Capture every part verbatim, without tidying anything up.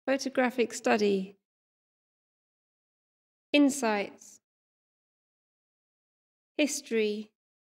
Photographic study. Insights. History.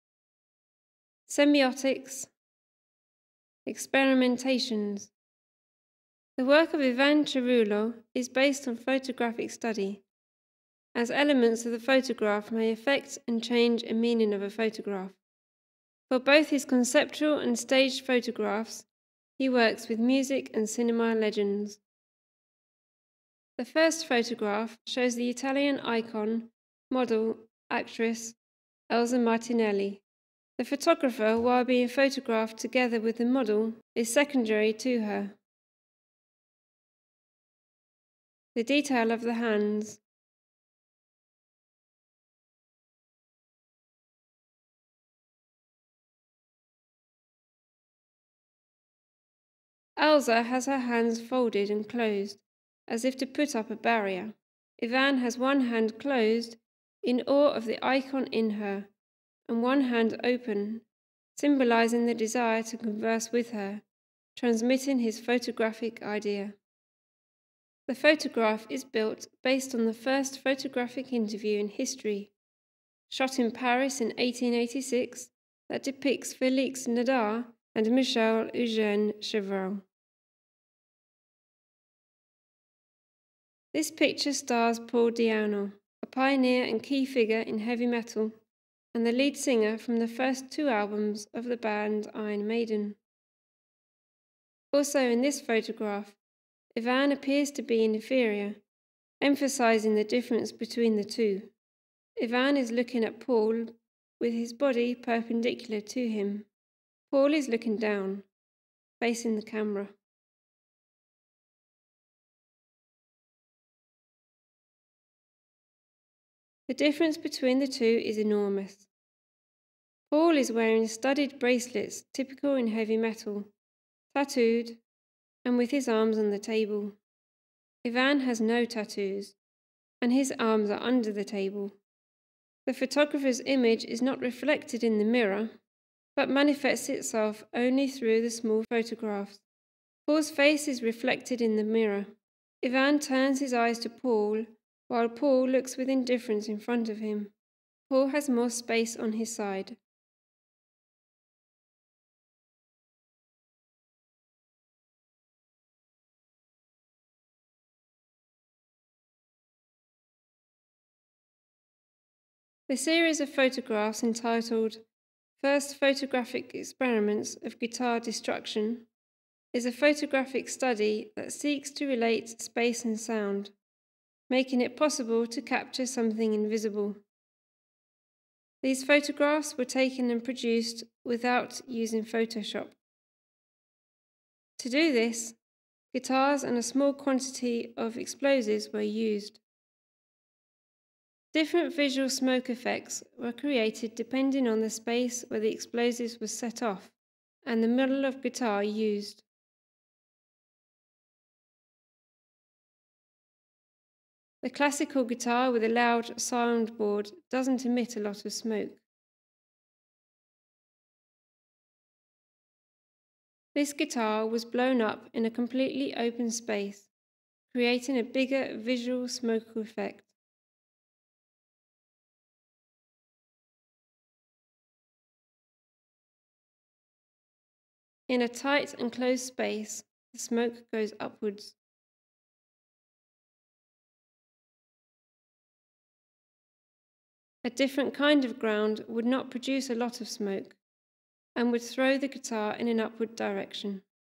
Semiotics. Experimentations. The work of Ivan Cerullo is based on photographic study, as elements of the photograph may affect and change a meaning of a photograph. For both his conceptual and staged photographs, he works with music and cinema legends. The first photograph shows the Italian icon, model, actress Elsa Martinelli. The photographer, while being photographed together with the model, is secondary to her. The detail of the hands. Elsa has her hands folded and closed, as if to put up a barrier. Ivan has one hand closed, in awe of the icon in her, and one hand open, symbolizing the desire to converse with her, transmitting his photographic idea. The photograph is built based on the first photographic interview in history, shot in Paris in eighteen eighty-six, that depicts Félix Nadar and Michel Eugène Chevreul. This picture stars Paul Diano, a pioneer and key figure in heavy metal, and the lead singer from the first two albums of the band Iron Maiden. Also in this photograph, Ivan appears to be inferior, emphasizing the difference between the two. Ivan is looking at Paul with his body perpendicular to him. Paul is looking down, facing the camera. The difference between the two is enormous. Paul is wearing studded bracelets typical in heavy metal, tattooed, and with his arms on the table. Ivan has no tattoos, and his arms are under the table. The photographer's image is not reflected in the mirror, but manifests itself only through the small photographs. Paul's face is reflected in the mirror. Ivan turns his eyes to Paul, while Paul looks with indifference in front of him. Paul has more space on his side. The series of photographs entitled First Photographic Experiments of Guitar Destruction is a photographic study that seeks to relate space and sound, making it possible to capture something invisible. These photographs were taken and produced without using Photoshop. To do this, guitars and a small quantity of explosives were used. Different visual smoke effects were created depending on the space where the explosives were set off and the model of guitar used. The classical guitar with a loud soundboard doesn't emit a lot of smoke. This guitar was blown up in a completely open space, creating a bigger visual smoke effect. In a tight and closed space, the smoke goes upwards. A different kind of ground would not produce a lot of smoke and would throw the guitar in an upward direction.